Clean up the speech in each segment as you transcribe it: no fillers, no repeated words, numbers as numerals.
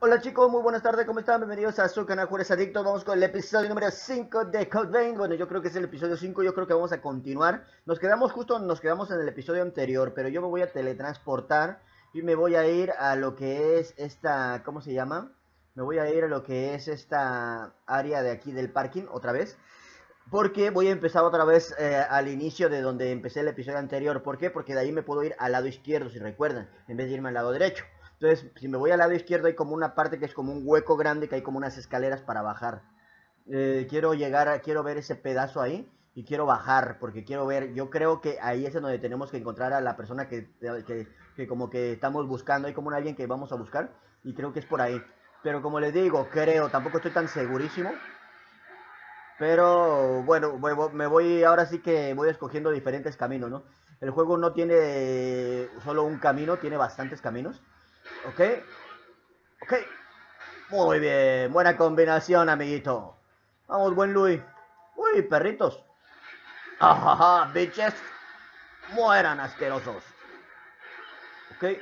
Hola chicos, muy buenas tardes, ¿cómo están? Bienvenidos a su canal Juárez Adicto. Vamos con el episodio número 5 de Code Vein. Bueno, yo creo que es el episodio 5, yo creo que vamos a continuar. Nos quedamos en el episodio anterior, pero yo me voy a teletransportar y me voy a ir a lo que es esta, ¿cómo se llama? Me voy a ir a lo que es esta área de aquí del parking, otra vez. Porque voy a empezar otra vez al inicio de donde empecé el episodio anterior. ¿Por qué? Porque de ahí me puedo ir al lado izquierdo, si recuerdan, en vez de irme al lado derecho. Entonces, si me voy al lado izquierdo hay como una parte que es como un hueco grande, que hay como unas escaleras para bajar. Quiero ver ese pedazo ahí y quiero bajar, porque quiero ver, yo creo que ahí es en donde tenemos que encontrar a la persona que como que estamos buscando. Hay como un alguien que vamos a buscar y creo que es por ahí. Pero como les digo, creo, tampoco estoy tan segurísimo. Pero bueno, me voy, ahora sí que voy escogiendo diferentes caminos, ¿no? El juego no tiene solo un camino, tiene bastantes caminos. ¿Ok? Ok. Muy bien, buena combinación, amiguito. Vamos, buen Luis. Uy, perritos. Ajaja, bitches. Mueran asquerosos. Ok.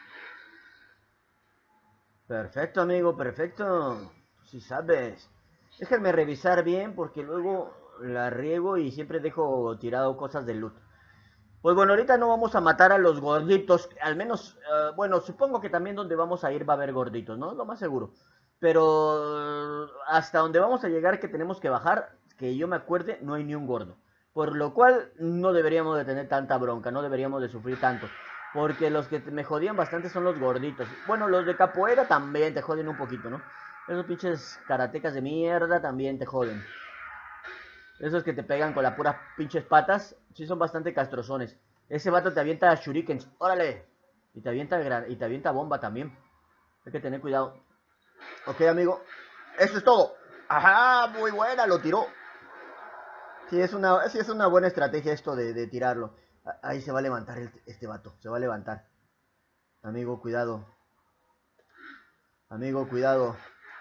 Perfecto, amigo, perfecto. Si sabes. Déjenme revisar bien porque luego la riego y siempre dejo tirado cosas de loot. Pues bueno, ahorita no vamos a matar a los gorditos, al menos, bueno, supongo que también donde vamos a ir va a haber gorditos, ¿no? Lo más seguro. Pero hasta donde vamos a llegar que tenemos que bajar, que yo me acuerde, no hay ni un gordo. Por lo cual no deberíamos de tener tanta bronca, no deberíamos de sufrir tanto. Porque los que me jodían bastante son los gorditos. Bueno, los de capoeira también te joden un poquito, ¿no? Esos pinches karatecas de mierda también te joden. Esos que te pegan con las puras pinches patas, sí son bastante castrozones. Ese vato te avienta shurikens, órale. Y te avienta bomba también. Hay que tener cuidado. Ok, amigo. Eso es todo. Ajá, muy buena, lo tiró. Sí es una buena estrategia esto de tirarlo. Ahí se va a levantar este vato, se va a levantar. Amigo, cuidado. Amigo, cuidado.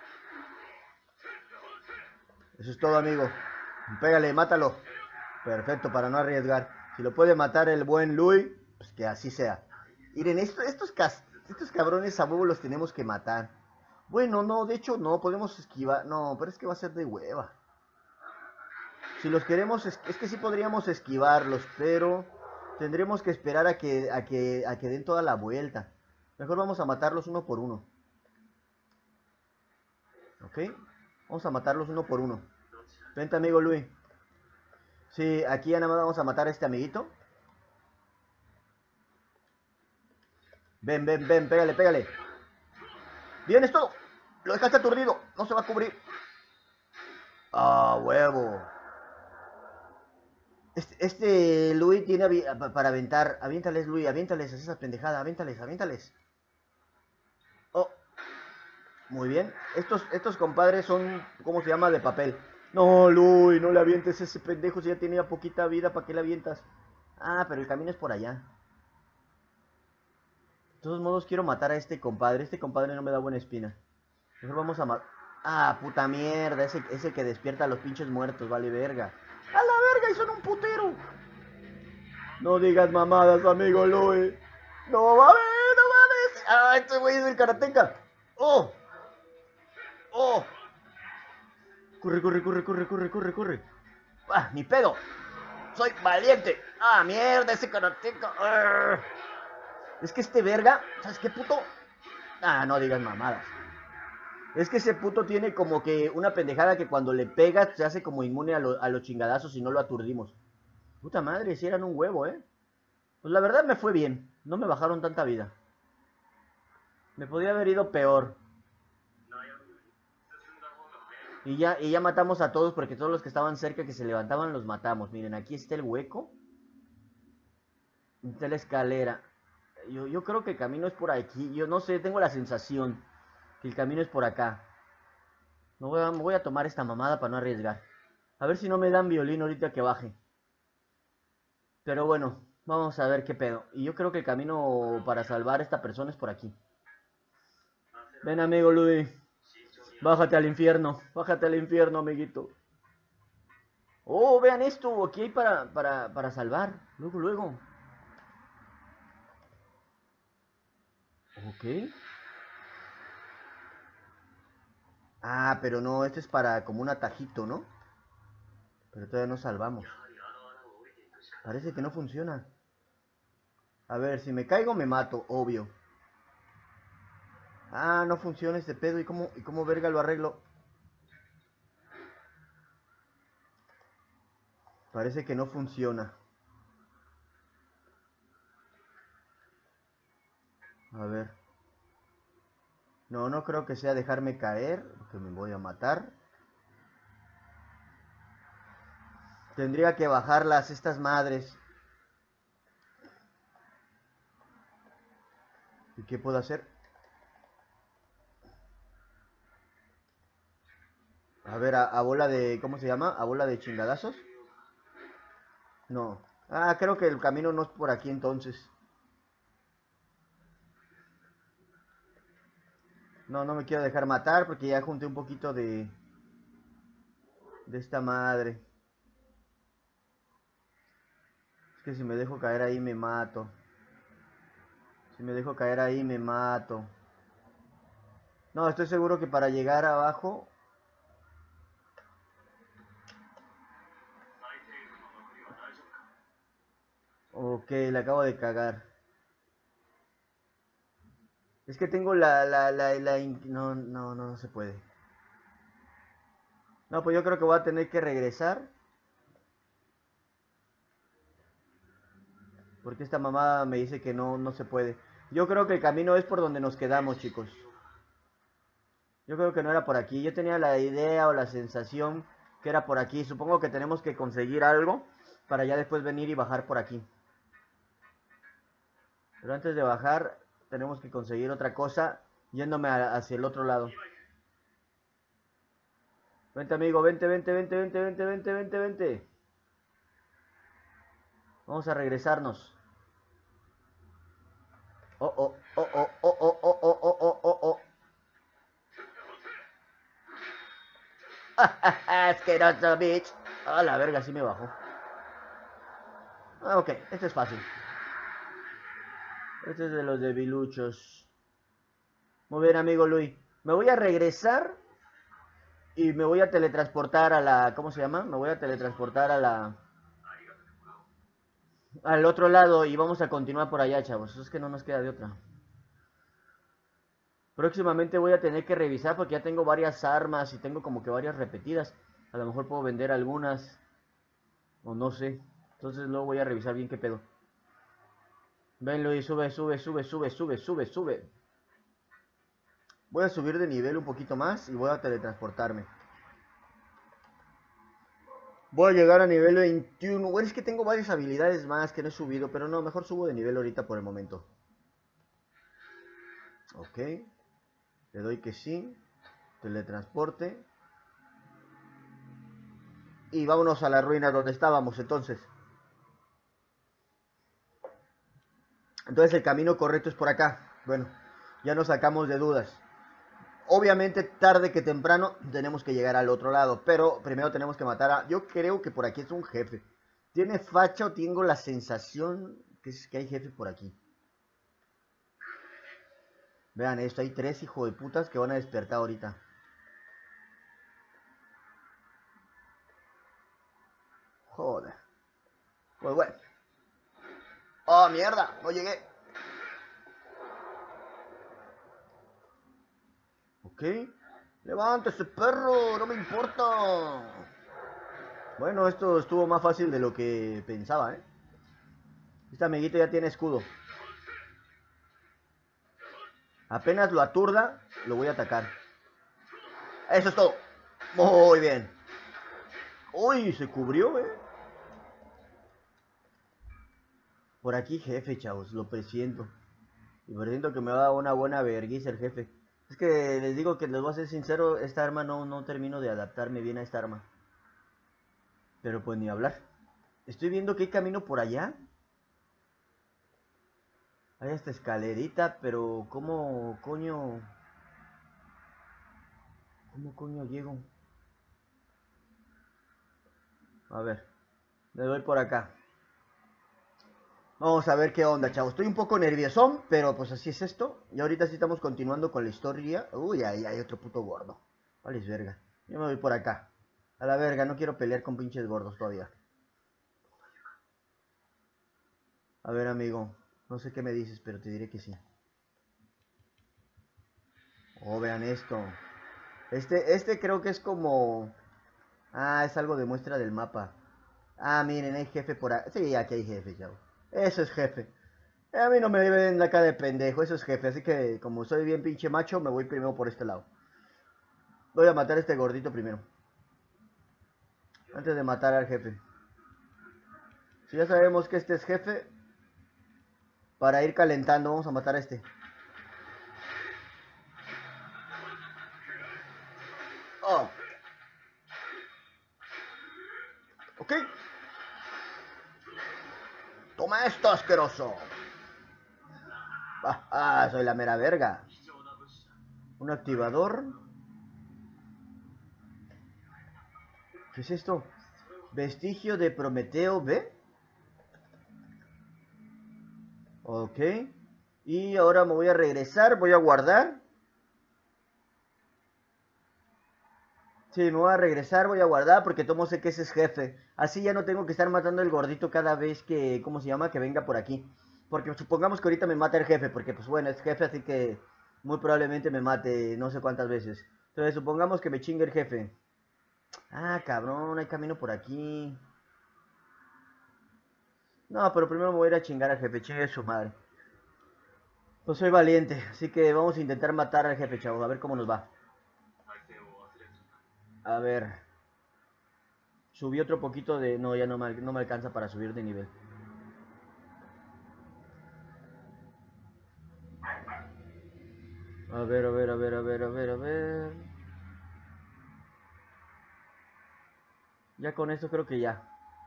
Eso es todo, amigo. Pégale, mátalo. Perfecto, para no arriesgar. Si lo puede matar el buen Louis, pues que así sea. Miren, estos cabrones a huevo los tenemos que matar. Bueno, no, de hecho no, podemos esquivar. No, pero es que va a ser de hueva. Si los queremos, es que sí podríamos esquivarlos, pero tendremos que esperar a que den toda la vuelta. Mejor vamos a matarlos uno por uno. ¿Ok? Vamos a matarlos uno por uno. Vente, amigo Luis. Sí, aquí ya nada más vamos a matar a este amiguito. Ven, ven, ven, pégale, pégale. Bien, es todo. Lo dejaste aturdido. No se va a cubrir. Ah, huevo. Luis tiene para aventar. Aviéntales, Luis, aviéntales esas pendejadas. Aviéntales, aviéntales. Oh, muy bien. Estos compadres son, ¿cómo se llama? De papel. No, Luis, no le avientes ese pendejo si ya tenía poquita vida. ¿Para qué le avientas? Ah, pero el camino es por allá. De todos modos, quiero matar a este compadre. Este compadre no me da buena espina. Mejor vamos a matar. Ah, puta mierda. Ese que despierta a los pinches muertos, vale verga. ¡A la verga! ¡Y son un putero! No digas mamadas, amigo Louis. No mames, no mames. Ah, este güey es el karateca. Oh, oh. Corre, corre, corre, corre, corre, corre, corre. Ah, ni pedo. Soy valiente. Ah, mierda, ese karateca. Arr. Es que este verga, ¿sabes qué puto? Ah, no digas mamadas. Es que ese puto tiene como que una pendejada que cuando le pega se hace como inmune a los chingadazos y no lo aturdimos. Puta madre, si eran un huevo, ¿eh? Pues la verdad me fue bien. No me bajaron tanta vida. Me podía haber ido peor. Y ya matamos a todos porque todos los que estaban cerca que se levantaban los matamos. Miren, aquí está el hueco. Está la escalera. Yo creo que el camino es por aquí. Yo no sé, tengo la sensación que el camino es por acá. Me voy a tomar esta mamada para no arriesgar. A ver si no me dan violín ahorita que baje. Pero bueno, vamos a ver qué pedo. Y yo creo que el camino para salvar a esta persona es por aquí. Ven, amigo Luis. Bájate al infierno. Bájate al infierno, amiguito. Oh, vean esto. Aquí hay para salvar. Luego, luego. Ok. Ah, pero no, este es para como un atajito, ¿no? Pero todavía no salvamos. Parece que no funciona. A ver, si me caigo me mato, obvio. Ah, no funciona este pedo. ¿Y cómo verga lo arreglo? Parece que no funciona. A ver. No, no creo que sea dejarme caer, que me voy a matar. Tendría que bajarlas estas madres. ¿Y qué puedo hacer? A ver, a bola de... ¿Cómo se llama? ¿A bola de chingadazos? No. Ah, creo que el camino no es por aquí entonces. No, no me quiero dejar matar porque ya junté un poquito de esta madre. Es que si me dejo caer ahí me mato. Si me dejo caer ahí me mato. No, estoy seguro que para llegar abajo... Ok, le acabo de cagar. Es que tengo no, no, no se puede. No, pues yo creo que voy a tener que regresar. Porque esta mamá me dice que no, no se puede. Yo creo que el camino es por donde nos quedamos, chicos. Yo creo que no era por aquí. Yo tenía la idea o la sensación que era por aquí. Supongo que tenemos que conseguir algo para ya después venir y bajar por aquí. Pero antes de bajar, tenemos que conseguir otra cosa yéndome hacia el otro lado. Vente, amigo, vente, vente, vente, vente, vente, vente, vente, vente. Vamos a regresarnos. Oh, oh, oh, oh, oh, oh, oh, oh, oh, oh, oh, oh. Asqueroso, bitch. A la verga, sí me bajó. Ah, ok, este es fácil. Este es de los debiluchos. Muy bien, amigo Luis. Me voy a regresar y me voy a teletransportar a la... ¿Cómo se llama? Me voy a teletransportar a la... al otro lado y vamos a continuar por allá, chavos. Es que no nos queda de otra. Próximamente voy a tener que revisar porque ya tengo varias armas y tengo como que varias repetidas. A lo mejor puedo vender algunas. O no sé. Entonces luego voy a revisar bien qué pedo. Ven Luis, sube, sube, sube, sube, sube, sube, sube. Voy a subir de nivel un poquito más y voy a teletransportarme. Voy a llegar a nivel 21. Bueno, es que tengo varias habilidades más que no he subido, pero no, mejor subo de nivel ahorita por el momento. Ok. Le doy que sí. Teletransporte. Y vámonos a la ruina donde estábamos entonces. Entonces el camino correcto es por acá. Bueno, ya nos sacamos de dudas. Obviamente tarde que temprano tenemos que llegar al otro lado, pero primero tenemos que matar a... Yo creo que por aquí es un jefe. ¿Tiene facha o tengo la sensación que hay jefe por aquí? Vean esto, hay 3 hijos de putas que van a despertar ahorita. Joder. Pues bueno. Oh, mierda, no llegué. Ok. Levántese, perro, no me importa. Bueno, esto estuvo más fácil de lo que pensaba, ¿eh? Este amiguito ya tiene escudo. Apenas lo aturda, lo voy a atacar. Eso es todo. Muy bien. Uy, se cubrió, Por aquí jefe, chavos, lo presiento. Y presiento que me va a dar una buena vergüenza el jefe. Es que les digo que les voy a ser sincero, esta arma no termino de adaptarme bien a esta arma. Pero pues ni hablar. Estoy viendo que hay camino por allá. Hay esta escalerita, pero ¿cómo coño? ¿Cómo coño llego? A ver, le doy por acá. Vamos a ver qué onda, chavos. Estoy un poco nerviosón, pero pues así es esto. Y ahorita sí estamos continuando con la historia. Uy, ahí hay otro puto gordo. Vale, es verga. Yo me voy por acá. A la verga, no quiero pelear con pinches gordos todavía. A ver, amigo. No sé qué me dices, pero te diré que sí. Oh, vean esto. Este creo que es como... Ah, es algo de muestra del mapa. Ah, miren, hay jefe por ahí. Sí, aquí hay jefe, chavo. Eso es jefe. A mí no me ven la cara de pendejo, eso es jefe. Así que, como soy bien pinche macho, me voy primero por este lado. Voy a matar a este gordito primero. Antes de matar al jefe. Si ya sabemos que este es jefe, para ir calentando, vamos a matar a este. Oh. Ok. Toma esto, asqueroso. Soy la mera verga. Un activador. ¿Qué es esto? Vestigio de Prometeo B. Ok. Y ahora me voy a regresar, voy a guardar. Sí, me voy a regresar, voy a guardar porque tomo sé que ese es jefe. Así ya no tengo que estar matando el gordito cada vez que, ¿cómo se llama? Que venga por aquí. Porque supongamos que ahorita me mata el jefe, porque pues bueno, es jefe, así que muy probablemente me mate no sé cuántas veces. Entonces supongamos que me chingue el jefe. Ah, cabrón, hay camino por aquí. No, pero primero me voy a ir a chingar al jefe, chingue su madre. Pues soy valiente, así que vamos a intentar matar al jefe, chavos, a ver cómo nos va. A ver, subí otro poquito de... No, ya no me alcanza para subir de nivel. A ver, a ver, a ver, a ver, a ver, a ver. Ya con esto creo que ya.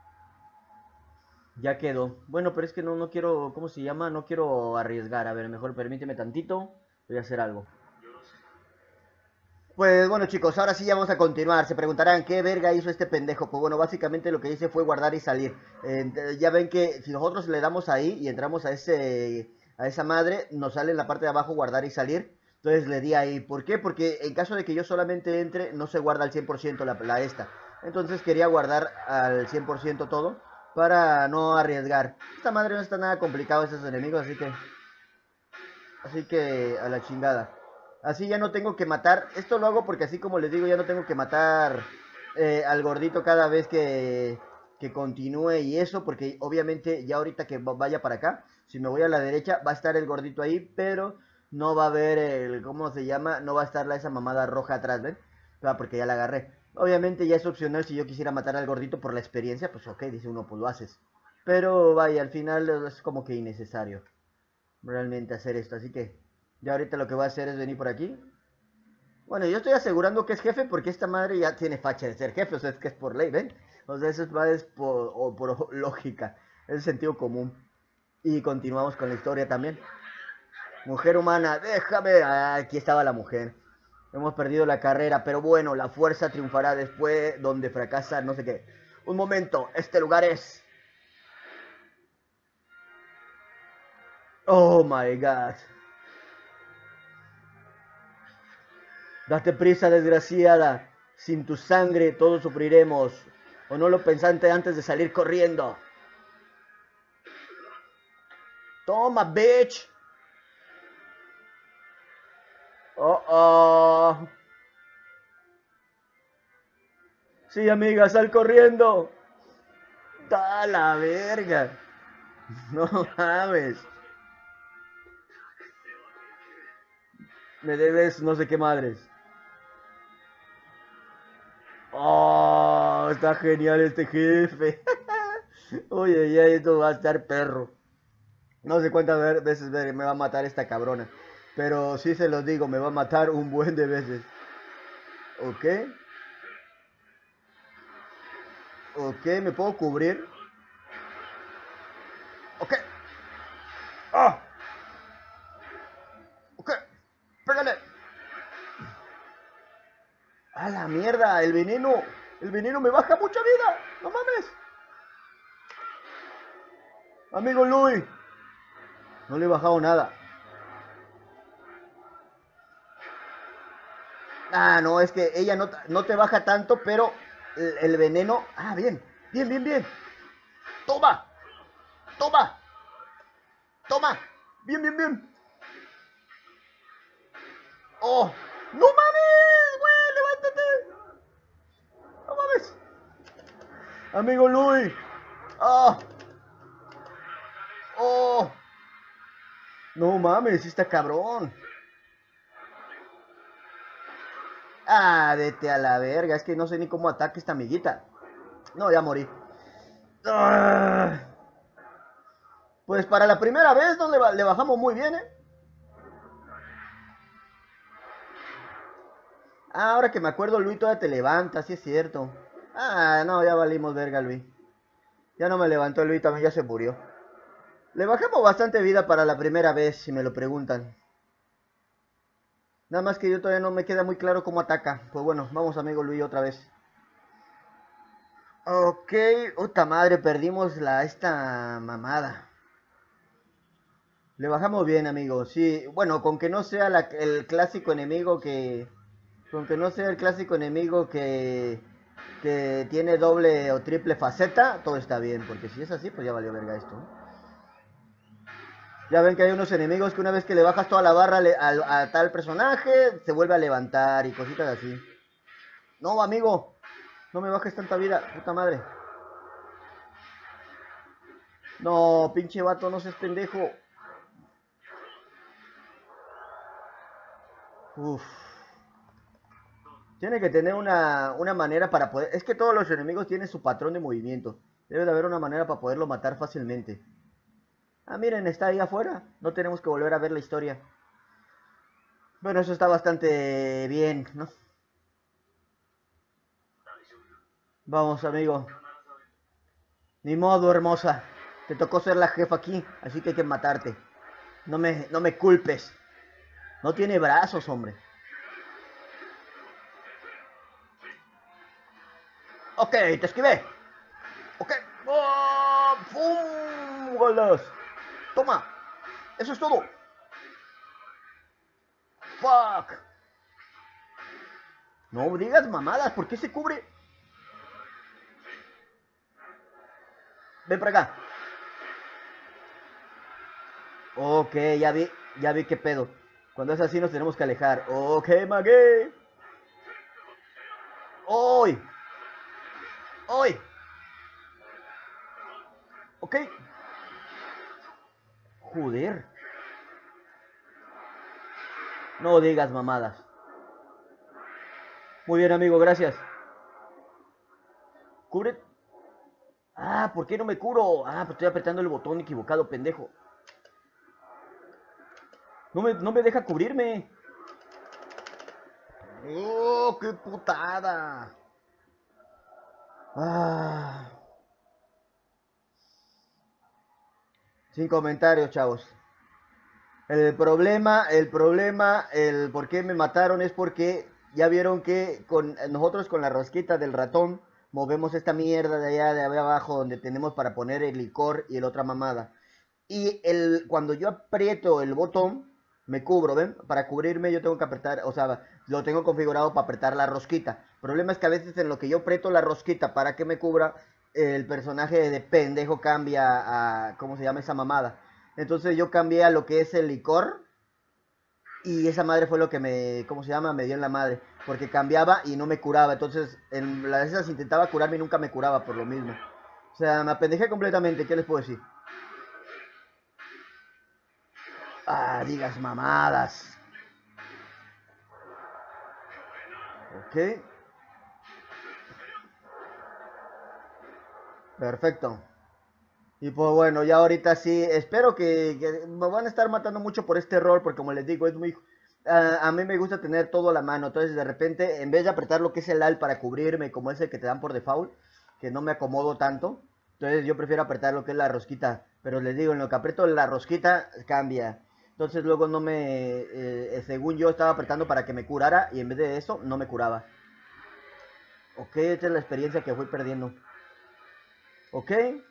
Ya quedó. Bueno, pero es que no quiero, ¿cómo se llama? No quiero arriesgar. A ver, mejor permíteme tantito. Voy a hacer algo. Pues bueno chicos, ahora sí ya vamos a continuar. Se preguntarán, ¿qué verga hizo este pendejo? Pues bueno, básicamente lo que hice fue guardar y salir. Ya ven que si nosotros le damos ahí y entramos a esa madre, nos sale en la parte de abajo guardar y salir. Entonces le di ahí. ¿Por qué? Porque en caso de que yo solamente entre, no se guarda al 100% la esta. Entonces quería guardar al 100% todo para no arriesgar. Esta madre no está nada complicado, estos enemigos, así que a la chingada. Así ya no tengo que matar. Esto lo hago porque así como les digo, ya no tengo que matar al gordito cada vez que continúe y eso. Porque obviamente ya ahorita que vaya para acá, si me voy a la derecha, va a estar el gordito ahí. Pero no va a haber el, ¿cómo se llama? No va a estar esa mamada roja atrás, ¿ven? Claro, porque ya la agarré. Obviamente ya es opcional si yo quisiera matar al gordito por la experiencia. Pues ok, dice uno, pues lo haces. Pero vaya, al final es como que innecesario realmente hacer esto. Así que ya ahorita lo que voy a hacer es venir por aquí. Bueno, yo estoy asegurando que es jefe porque esta madre ya tiene facha de ser jefe. O sea, es que es por ley, ¿ven? O sea, eso es por lógica. Es sentido común. Y continuamos con la historia también. Mujer humana, déjame. Aquí estaba la mujer. Hemos perdido la carrera, pero bueno, la fuerza triunfará después donde fracasa no sé qué. Un momento, este lugar es... Oh my god. Date prisa, desgraciada. Sin tu sangre todos sufriremos. ¿O no lo pensaste antes de salir corriendo? Toma, bitch. Oh, oh. Sí, amiga, sal corriendo. Da la verga. No mames. Me debes no sé qué madres. Oh, está genial este jefe. Oye, ya esto va a estar perro. No sé cuántas veces me va a matar esta cabrona. Pero sí se los digo, me va a matar un buen de veces. ¿Ok? ¿Ok? ¿Me puedo cubrir? ¿Ok? ¡Ah! ¿Ok? ¡Pégale! ¡A la mierda! ¡El veneno! ¡El veneno me baja mucha vida! ¡No mames! Amigo Luis. No le he bajado nada. Ah, no, es que ella no te baja tanto, pero el veneno... Ah, bien, bien, bien, bien. Toma, toma, toma. Bien, bien, bien. Oh, no mames, güey, levántate. No mames. Amigo Luis. Oh, oh. No mames, sí está cabrón. Ah, vete a la verga. Es que no sé ni cómo ataque esta amiguita. No, ya morí. Ah, pues para la primera vez no le bajamos muy bien, ¿eh? Ah, ahora que me acuerdo, Luis todavía te levanta, sí es cierto. Ah, no, ya valimos verga, Luis. Ya no me levantó Luis, también ya se murió. Le bajamos bastante vida para la primera vez, si me lo preguntan. Nada más que yo todavía no me queda muy claro cómo ataca. Pues bueno, vamos amigo Luis otra vez. Ok, puta madre, perdimos esta mamada. Le bajamos bien, amigo. Sí, bueno, con que no sea el clásico enemigo que... Con que no sea el clásico enemigo que tiene doble o triple faceta, todo está bien. Porque si es así, pues ya valió verga esto. Ya ven que hay unos enemigos que una vez que le bajas toda la barra a tal personaje, se vuelve a levantar y cositas así. No, amigo, no me bajes tanta vida, puta madre. No, pinche vato, no seas pendejo. Uf. Tiene que tener una manera para poder... Es que todos los enemigos tienen su patrón de movimiento. Debe de haber una manera para poderlo matar fácilmente. Ah, miren, está ahí afuera. No tenemos que volver a ver la historia. Bueno, eso está bastante bien, ¿no? Vamos, amigo. Ni modo, hermosa. Te tocó ser la jefa aquí, así que hay que matarte. No me culpes. No tiene brazos, hombre. Ok, te esquivé. Ok. ¡Oh! ¡Pum! ¡Golas! Toma. Eso es todo. Fuck. No digas mamadas. ¿Por qué se cubre? Ven para acá. Ok, ya vi qué pedo. Cuando es así nos tenemos que alejar. Ok, maguey. ¡Hoy! ¡Hoy! Ok. Joder. No digas mamadas. Muy bien, amigo, gracias. Cubre. Ah, ¿por qué no me curo? Ah, pues estoy apretando el botón equivocado, pendejo. No me deja cubrirme. ¡Oh, qué putada! Ah, sin comentarios, chavos. El por qué me mataron es porque ya vieron que nosotros con la rosquita del ratón movemos esta mierda de allá de abajo donde tenemos para poner el licor y el otra mamada. Y cuando yo aprieto el botón, me cubro, ¿ven? Para cubrirme yo tengo que apretar, o sea, lo tengo configurado para apretar la rosquita. El problema es que a veces en lo que yo aprieto la rosquita para que me cubra, el personaje de pendejo cambia a, ¿cómo se llama esa mamada? Entonces yo cambié a lo que es el licor y esa madre fue lo que ¿cómo se llama? Me dio en la madre. Porque cambiaba y no me curaba. Entonces en las esas intentaba curarme y nunca me curaba por lo mismo. O sea, me apendejé completamente, ¿qué les puedo decir? Ah, digas mamadas. Ok, perfecto. Y pues bueno, ya ahorita sí, espero que me van a estar matando mucho por este rol, porque como les digo, es muy... a mí me gusta tener todo a la mano, entonces de repente, en vez de apretar lo que es el alt para cubrirme, como ese que te dan por default, que no me acomodo tanto, entonces yo prefiero apretar lo que es la rosquita, pero les digo, en lo que aprieto la rosquita, cambia. Entonces luego no según yo estaba apretando para que me curara, y en vez de eso, no me curaba. Ok, esta es la experiencia que fui perdiendo. Ok,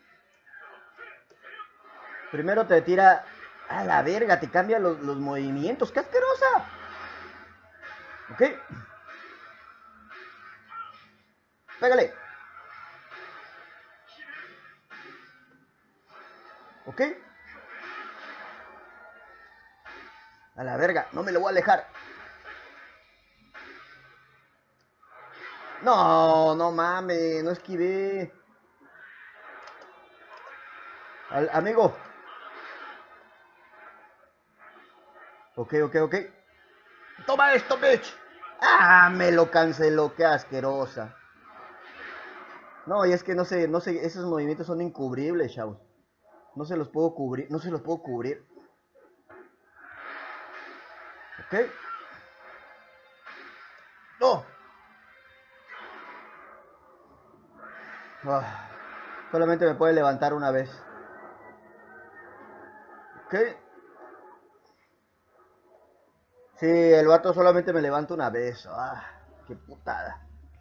primero te tira a la verga, te cambia los movimientos. ¡Qué asquerosa! Ok. Pégale. ¿Ok? A la verga, no me lo voy a alejar. No, no mames, no esquivé. Amigo. Ok, ok, ok. Toma esto, bitch. Ah, me lo canceló, qué asquerosa. No, y es que no sé, esos movimientos son incubribles, chavos. No se los puedo cubrir, no se los puedo cubrir. Ok. No. Ah, solamente me puede levantar una vez. Ok. Sí, el vato solamente me levanta una vez. Ah, qué putada.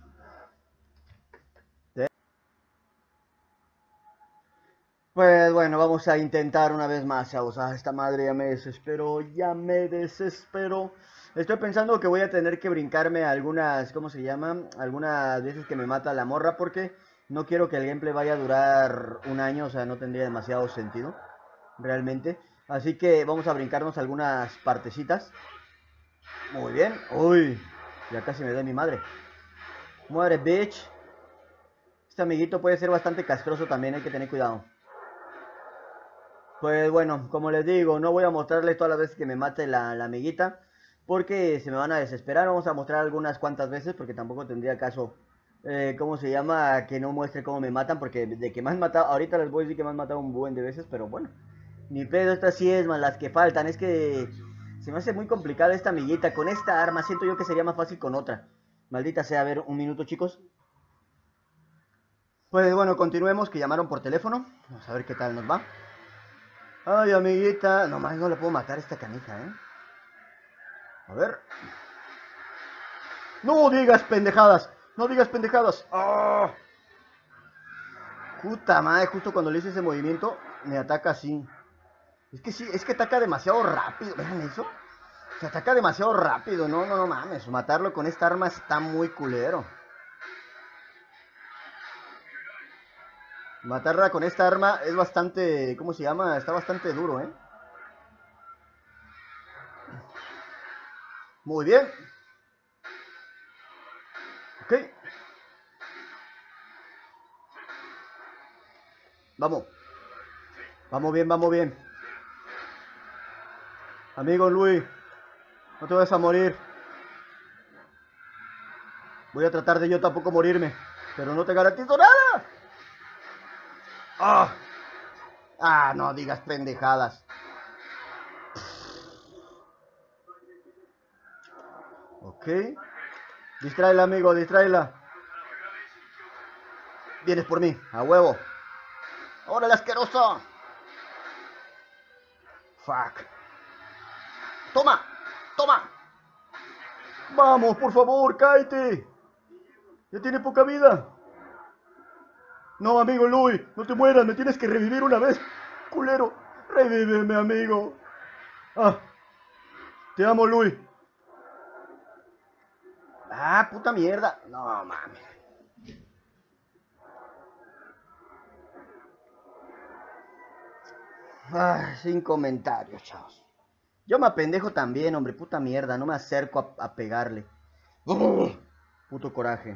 Pues bueno, vamos a intentar una vez más, chavos. Ah, esta madre ya me desesperó, ya me desesperó. Estoy pensando que voy a tener que brincarme algunas, ¿cómo se llama? Algunas veces que me mata la morra porque no quiero que el gameplay vaya a durar un año, o sea, no tendría demasiado sentido, realmente. Así que vamos a brincarnos algunas partecitas. Muy bien. Uy, ya casi me da mi madre. Muere, bitch. Este amiguito puede ser bastante castroso también, hay que tener cuidado. Pues bueno, como les digo, no voy a mostrarles todas las veces que me mate la amiguita, porque se me van a desesperar. Vamos a mostrar algunas cuantas veces, porque tampoco tendría caso, ¿cómo se llama? Que no muestre cómo me matan, porque de que me han matado, ahorita les voy a decir que me han matado un buen de veces, pero bueno, ni pedo, estas sí es más las que faltan. Es que se me hace muy complicada esta amiguita. Con esta arma siento yo que sería más fácil con otra. Maldita sea, a ver, un minuto, chicos. Pues bueno, continuemos, que llamaron por teléfono. Vamos a ver qué tal nos va. Ay, amiguita. Nomás no le puedo matar a esta canija, ¿eh? A ver. No digas pendejadas. No digas pendejadas. ¡Oh! Puta madre, justo cuando le hice ese movimiento, me ataca así. Es que sí, es que ataca demasiado rápido. ¿Vean eso? Se ataca demasiado rápido. No, no, no mames. Matarlo con esta arma está muy culero. Matarla con esta arma es bastante... ¿Cómo se llama? Está bastante duro, ¿eh? Muy bien. Ok. Vamos. Vamos bien, vamos bien. Amigo Luis, no te vas a morir. Voy a tratar de yo tampoco morirme, pero no te garantizo nada. Ah, no digas pendejadas. Ok. Distráela, amigo, distráela. Vienes por mí, a huevo. ¡Órale, asqueroso! Fuck. ¡Toma! ¡Toma! Vamos, por favor, cáete. Ya tiene poca vida. No, amigo Luis, no te mueras, me tienes que revivir una vez. Culero, revíveme, amigo. Ah, te amo, Luis. Ah, puta mierda. No mames. Ay, sin comentarios, chavos. Yo me apendejo también, hombre, puta mierda. No me acerco a pegarle. ¡Ugh! Puto coraje.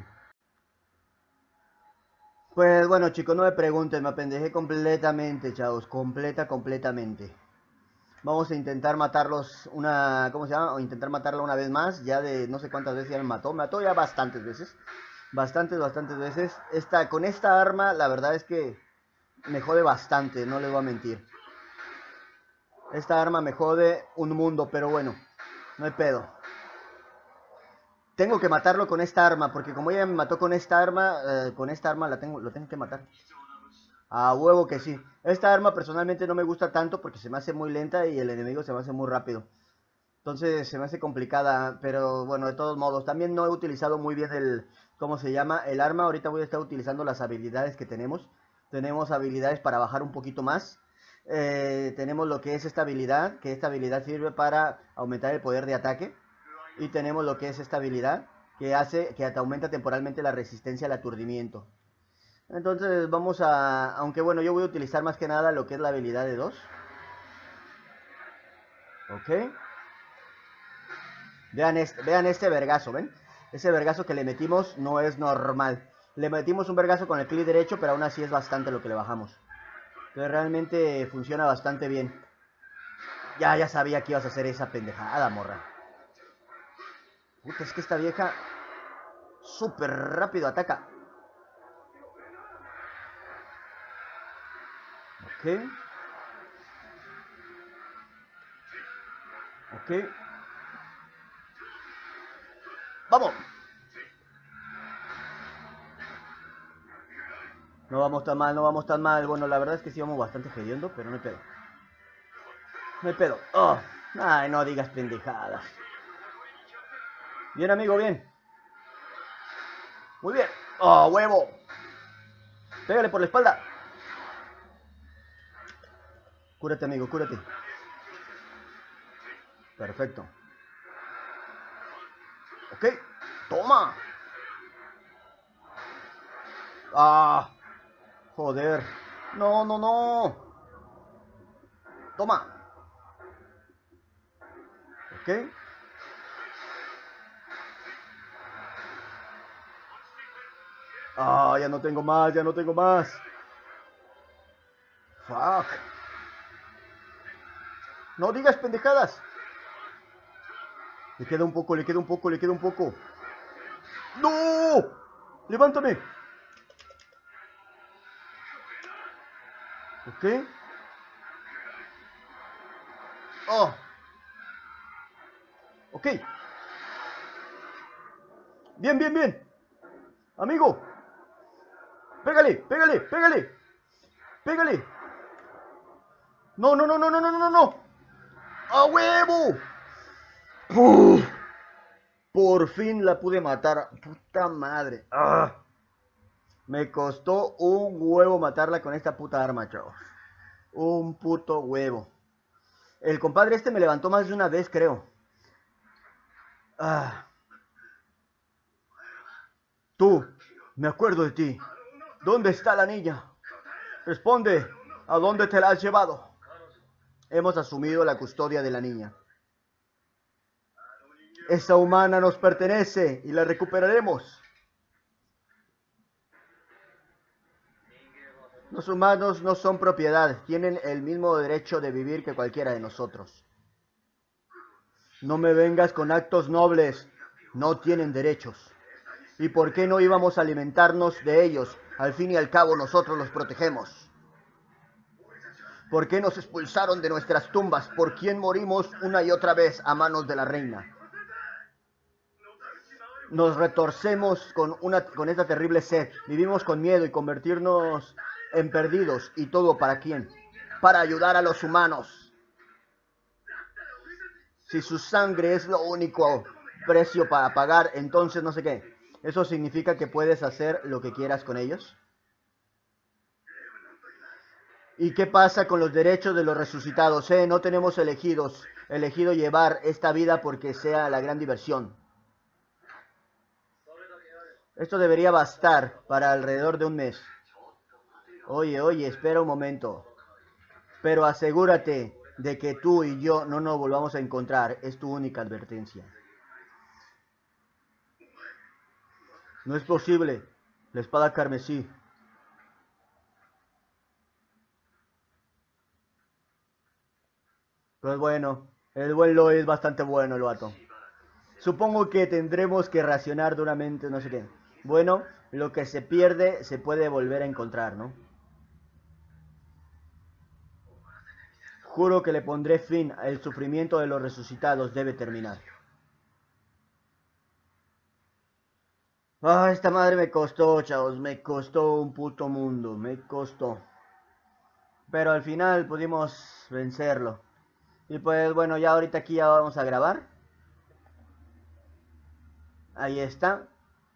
Pues bueno, chicos, no me pregunten, me apendejé completamente, chavos. Completamente. Vamos a intentar matarlos una... ¿Cómo se llama? O intentar matarla una vez más. Ya de no sé cuántas veces ya me mató. Me mató ya bastantes veces. Bastantes veces. Con esta arma, la verdad es que me jode bastante, no les voy a mentir. Esta arma me jode un mundo, pero bueno, no hay pedo. Tengo que matarlo con esta arma, porque como ella me mató con esta arma lo tengo que matar. A huevo que sí. Esta arma personalmente no me gusta tanto porque se me hace muy lenta y el enemigo se me hace muy rápido. Entonces se me hace complicada, pero bueno, de todos modos. También no he utilizado muy bien ¿cómo se llama? El arma. Ahorita voy a estar utilizando las habilidades que tenemos. Tenemos habilidades para bajar un poquito más. Tenemos lo que es esta habilidad, que esta habilidad sirve para aumentar el poder de ataque. Y tenemos lo que es esta habilidad, que te aumenta temporalmente la resistencia al aturdimiento. Entonces vamos a, aunque bueno, yo voy a utilizar más que nada lo que es la habilidad de 2. Ok. Vean este vergazo, ¿ven? Ese vergazo que le metimos no es normal. Le metimos un vergazo con el clic derecho, pero aún así es bastante lo que le bajamos. Entonces realmente funciona bastante bien. Ya sabía que ibas a hacer esa pendejada, morra. Puta, es que esta vieja súper rápido ataca. Ok. Ok. ¡Vamos! No vamos tan mal, no vamos tan mal. Bueno, la verdad es que sí vamos bastante hediondo, pero no hay pedo. No hay pedo. Oh. Ay, no digas pendejadas. Bien, amigo, bien. Muy bien. ¡Oh, huevo! Pégale por la espalda. Cúrate, amigo, cúrate. Perfecto. Ok. Toma. Ah. Joder. No, no, no. Toma. Ok. Ah, ya no tengo más, ya no tengo más. Fuck. No digas pendejadas. Le queda un poco, le queda un poco, le queda un poco. ¡No! ¡Levántame! Ok. Oh. Ok. Bien, bien, bien. Amigo. Pégale, pégale, pégale. Pégale. No, no, no, no, no, no, no, no. ¡A huevo! ¡Uf! Por fin la pude matar. Puta madre. ¡Ah! Me costó un huevo matarla con esta puta arma, chavos. Un puto huevo. El compadre este me levantó más de una vez, creo. Ah. Tú, me acuerdo de ti. ¿Dónde está la niña? Responde, ¿a dónde te la has llevado? Hemos asumido la custodia de la niña. Esa humana nos pertenece y la recuperaremos. Los humanos no son propiedad, tienen el mismo derecho de vivir que cualquiera de nosotros. No me vengas con actos nobles, no tienen derechos. ¿Y por qué no íbamos a alimentarnos de ellos? Al fin y al cabo nosotros los protegemos. ¿Por qué nos expulsaron de nuestras tumbas? ¿Por quién morimos una y otra vez a manos de la reina? Nos retorcemos con esta terrible sed. Vivimos con miedo y convertirnos en perdidos. ¿Y todo para quién? Para ayudar a los humanos. Si su sangre es lo único precio para pagar, entonces no sé qué. ¿Eso significa que puedes hacer lo que quieras con ellos? ¿Y qué pasa con los derechos de los resucitados? No tenemos elegido llevar esta vida porque sea la gran diversión. Esto debería bastar para alrededor de un mes. Oye, espera un momento. Pero asegúrate de que tú y yo no nos volvamos a encontrar. Es tu única advertencia. No es posible. La espada carmesí. Pues bueno, el buen Lloyd es bastante bueno, el vato. Supongo que tendremos que racionar duramente, no sé qué. Bueno, lo que se pierde se puede volver a encontrar, ¿no? Juro que le pondré fin. El sufrimiento de los resucitados debe terminar. Ah, esta madre me costó, chavos. Me costó un puto mundo. Me costó. Pero al final pudimos vencerlo. Y pues bueno, ya ahorita aquí ya vamos a grabar. Ahí está.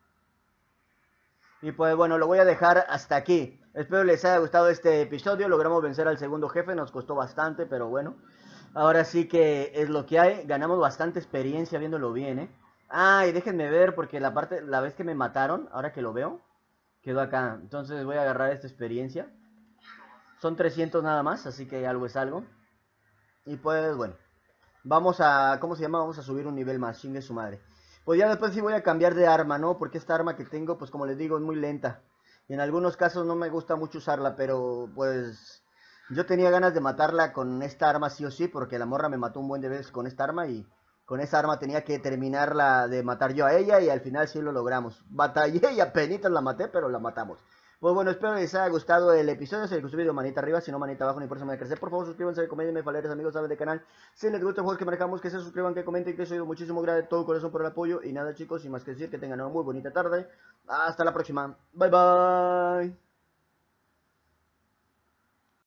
Y pues bueno, lo voy a dejar hasta aquí. Espero les haya gustado este episodio. Logramos vencer al segundo jefe. Nos costó bastante, pero bueno. Ahora sí que es lo que hay. Ganamos bastante experiencia viéndolo bien, ¿eh? Ah, y déjenme ver porque la vez que me mataron, ahora que lo veo, quedó acá. Entonces voy a agarrar esta experiencia. Son 300 nada más, así que algo es algo. Y pues bueno, vamos a, ¿cómo se llama? Vamos a subir un nivel más, chingue su madre. Pues ya después sí voy a cambiar de arma, ¿no? Porque esta arma que tengo, pues como les digo, es muy lenta. Y en algunos casos no me gusta mucho usarla, pero pues yo tenía ganas de matarla con esta arma sí o sí, porque la morra me mató un buen de veces con esta arma y con esa arma tenía que terminarla de matar yo a ella y al final sí lo logramos. Batallé y apenas la maté, pero la matamos. Pues bueno, espero les haya gustado el episodio. Si les gustó el video, manita arriba. Si no, manita abajo, ni por eso me va a crecer. Por favor, suscríbanse, comenten, faleres, amigos, saben del canal. Si les gusta el juego que manejamos, que se suscriban, que comenten, que soy muchísimo gracias de todo corazón por el apoyo. Y nada, chicos, sin más que decir, que tengan una muy bonita tarde. Hasta la próxima. Bye, bye.